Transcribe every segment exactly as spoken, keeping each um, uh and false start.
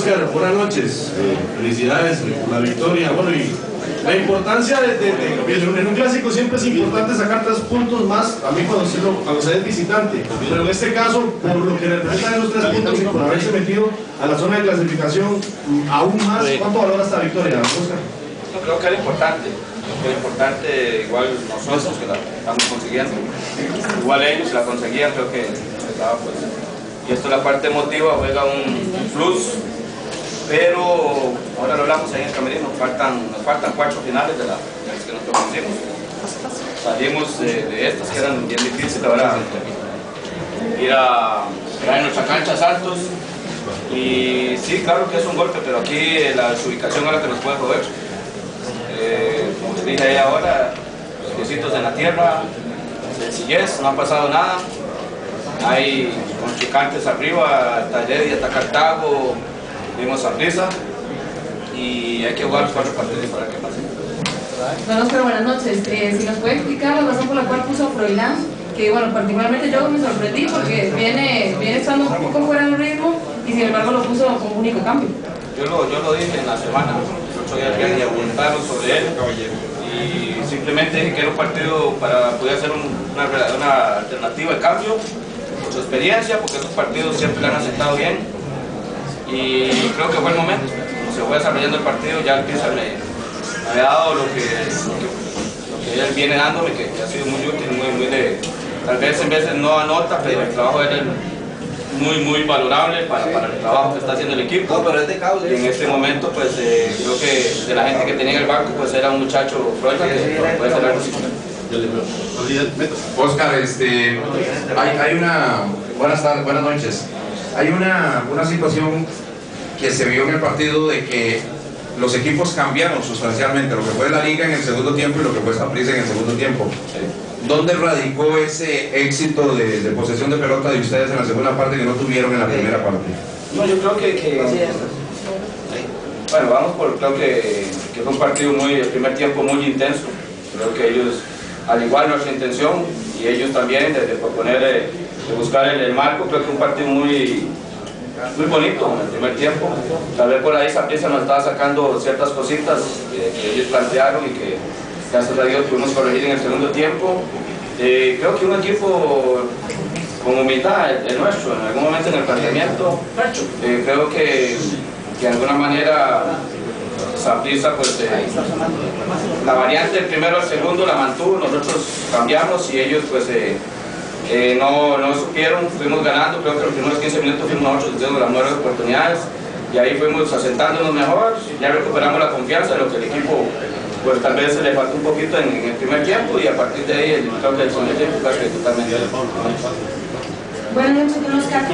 Oscar, buenas noches. Eh, felicidades por la victoria. Bueno, y la importancia de, de, de, en un clásico siempre es importante sacar tres puntos más, también cuando se, cuando se es visitante. Pero en este caso, por lo que representan esos tres puntos y por haberse metido a la zona de clasificación aún más, ¿cuánto valora esta victoria, Oscar? Yo creo que era importante. Era importante, igual nosotros que la estamos consiguiendo, igual ellos la conseguían, creo que estaba pues. Y esto la parte emotiva juega un, un plus, pero ahora lo hablamos ahí en el camerino, nos faltan, nos faltan cuatro finales de, la, de las que nosotros hicimos. Salimos de, de estas que eran bien difíciles, ahora ir a traer nuestras canchas altos. Y sí, claro que es un golpe, pero aquí la ubicación es la que nos puede joder. Eh, como les dije ahí ahora, los piecitos en la tierra, sencillez, no ha pasado nada. Hay contrincantes arriba, hasta Heredia, hasta Cartago, vimos a Prisa y hay que jugar los cuatro partidos para que pase. Don Oscar, buenas noches. Eh, si nos puede explicar la razón por la cual puso a Froilán, que bueno, particularmente yo me sorprendí porque viene, viene estando un poco fuera del ritmo y sin embargo lo puso como único cambio. Yo lo, yo lo dije en la semana, ocho días bien y argumentaron sobre él y simplemente dije que era un partido para poder hacer un, una, una alternativa de cambio. Su experiencia, porque esos partidos siempre le han aceptado bien y creo que fue el momento, se fue desarrollando el partido, ya el Pisa me, me había dado lo que, lo, que, lo que él viene dándome, que, que ha sido muy útil, muy, muy de, tal vez en veces no anota, pero el trabajo de él es muy, muy valorable para, para el trabajo que está haciendo el equipo. No, pero es de causa. Y en este momento, pues eh, creo que de la gente que tenía en el banco, pues era un muchacho Freud que puede ser algo similar. Oscar, este, hay, hay una, buenas tardes, buenas noches, hay una, una situación que se vio en el partido de que los equipos cambiaron sustancialmente, lo que fue la liga en el segundo tiempo y lo que fue Saprissa en el segundo tiempo. ¿Dónde radicó ese éxito de, de posesión de pelota de ustedes en la segunda parte que no tuvieron en la primera parte? No, yo creo que, que bueno, vamos por, creo que, que fue un partido muy, el primer tiempo muy intenso, creo que ellos, al igual nuestra intención, y ellos también, desde proponer, de, de buscar el, el marco, creo que un partido muy, muy bonito en el primer tiempo. Tal vez por ahí Saprissa nos estaba sacando ciertas cositas eh, que ellos plantearon y que, gracias a Dios, pudimos corregir en el segundo tiempo. Eh, creo que un equipo con humildad, el, el nuestro, en algún momento en el planteamiento, eh, creo que, que de alguna manera Saprissa, pues eh, la variante del primero al segundo la mantuvo, nosotros cambiamos y ellos pues eh, eh, no, no supieron, fuimos ganando, creo que los primeros quince minutos fuimos nosotros teniendo las nueve oportunidades y ahí fuimos asentándonos mejor, ya recuperamos la confianza de lo que el equipo pues tal vez se le faltó un poquito en, en el primer tiempo y a partir de ahí el, creo que el segundo tiempo casi totalmente. Buenas noches, don Oscar.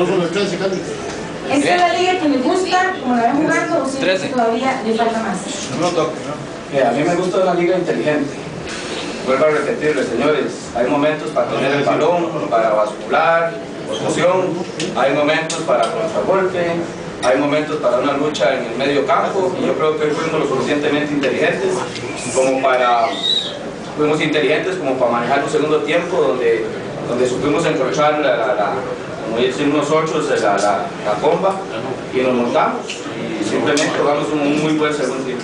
¿Esta es la liga que me gusta, como la ven jugando, o siempre todavía le falta más? No toque, ¿no? Mira, a mí me gusta una liga inteligente. Vuelvo a repetirle, señores, hay momentos para tener el balón, para bascular, posición, hay momentos para contragolpe, hay momentos para una lucha en el medio campo y yo creo que hoy fuimos lo suficientemente inteligentes como para, fuimos inteligentes como para manejar un segundo tiempo donde, donde supimos encontrar la, la, la como dicen nosotros, la, la, la comba y nos montamos y simplemente jugamos un, un muy buen segundo tiempo.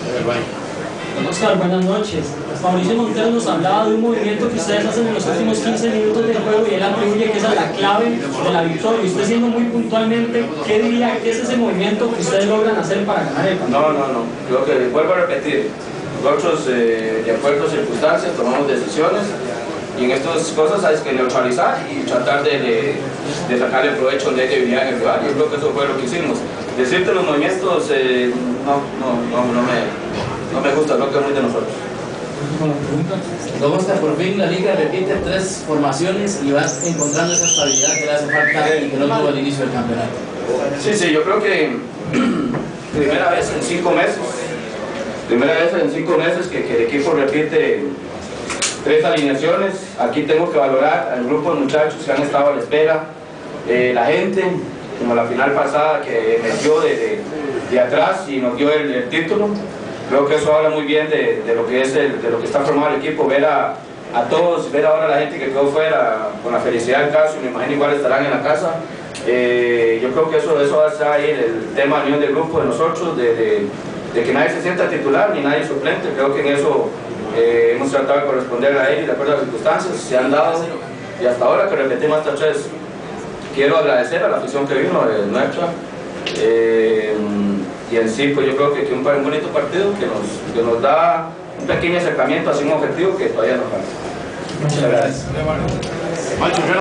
Don Oscar, buenas noches. Mauricio Montero nos hablaba de un movimiento que ustedes hacen en los últimos quince minutos del juego y él atribuye que esa es la clave de la victoria. Y usted, siendo muy puntualmente, ¿qué diría que es ese movimiento que ustedes logran hacer para ganar el partido? No, no, no. Creo que, vuelvo a repetir, nosotros eh, de acuerdo a circunstancias tomamos decisiones y en estas cosas hay que neutralizar y tratar de, de, de sacar el provecho donde hay debilidad en el rival. Yo creo que eso fue lo que hicimos. Decirte los movimientos, eh, no, no, no, no, me, no me gusta, creo que es muy de nosotros. Don Oscar, por fin la liga repite tres formaciones y vas encontrando esa estabilidad que le hace falta y que no tuvo al inicio del campeonato. Sí, sí, yo creo que primera vez en cinco meses, primera vez en cinco meses que, que el equipo repite tres alineaciones. Aquí tengo que valorar al grupo de muchachos que han estado a la espera, eh, la gente, como la final pasada que metió de, de, de atrás y nos dio el, el título. Creo que eso habla muy bien de, de lo que es el, de lo que está formado el equipo, ver a, a todos, ver ahora a la gente que quedó fuera con la felicidad del caso, me imagino igual estarán en la casa, Eh, yo creo que eso, eso va a estar ahí el tema de unión del grupo de nosotros, de, de, de que nadie se sienta titular ni nadie suplente. Creo que en eso eh, hemos tratado de corresponder a él de acuerdo a las circunstancias, se han dado, y hasta ahora que repetimos hasta tres. Quiero agradecer a la afición que vino, de nuestra, eh, y en sí pues yo creo que, que un, un bonito partido que nos, que nos da un pequeño acercamiento hacia un objetivo que todavía nos falta. Muchas gracias.